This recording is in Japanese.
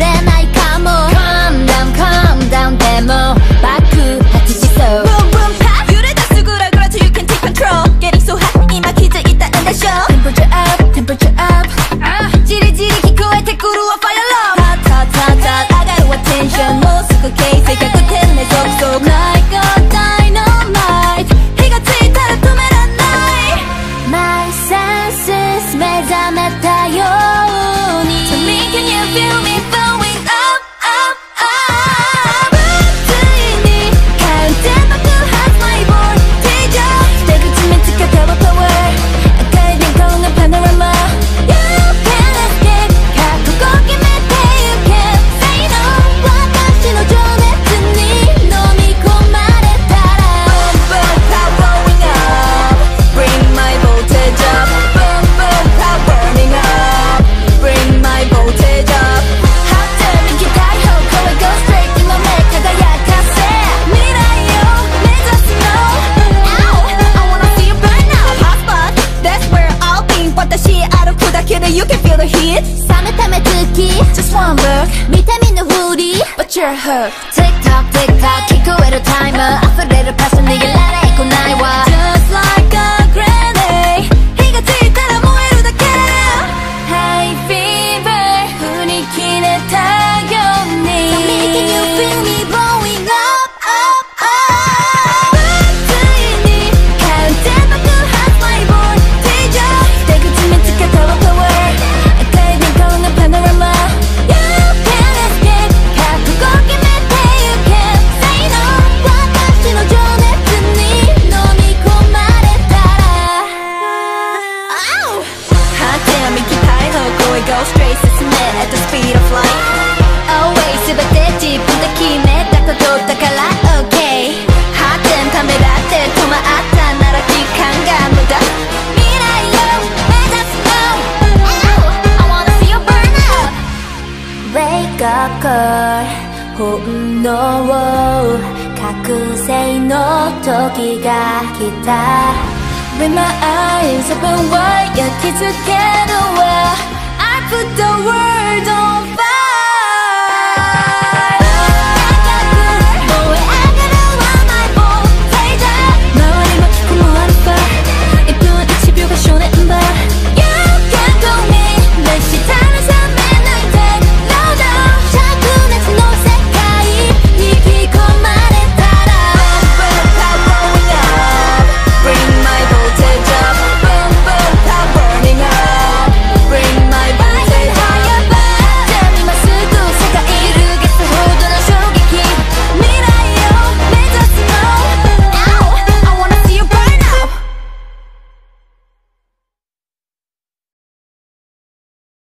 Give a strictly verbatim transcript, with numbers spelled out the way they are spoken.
れないかも Calm down calm down でも爆発しそう Boom boom pop 揺れ出すぐらぐらと You can take control Getting so hot 今気づいたんでしょ Temperature up temperature up じりじり聞こえてくるわ Fire alarm Hot hot hot hot 上がるわテンションもうすぐ形勢逆転ね続々 Like a dynamite 火がついたら止めらんない My senses 目覚めたように Tell me can you feel me blowing up up up ついに完全爆発 My voltage up 出口見つけたわ Power 赤い電光のパノラマ You can escape 覚悟決めて You can say no 私の情熱に飲み込まれたら Boom boom power blowing up Bring my voltage up Boom boom power burning up Bring my voltage up 発展気体方向へ Go straight 今目輝かせ未来を目指すの Ow I wanna see you burn up Hot spot That's where I'll be 私歩くだけで You can feel the heat 冷めた目つき Just one look 見た目のふり But you're hooked Tick tock tick tock 聞こえるタイマー溢れるパス逃げられっこないわ Just like a grenade 火がついたら燃えるだけ High fever 振り切れたように Tell me can you feel me blowing up up up ついに完全爆発 My voltage up 出口見つけたわ Power 赤い電光のパノラマ You can escape 覚悟決めて You can say no 私の情熱に飲み込まれたら Ow 発展右対方向へ Go straight 進め at the speed of light Always 全て自分で決めたことだから OK 発展ためらって止まったなら時間が無駄未来を目指すの Ow I wanna see you burn up Wake up girl 本能を覚醒の時が来た With my eyes open wide 焼き付けるわ I put the world on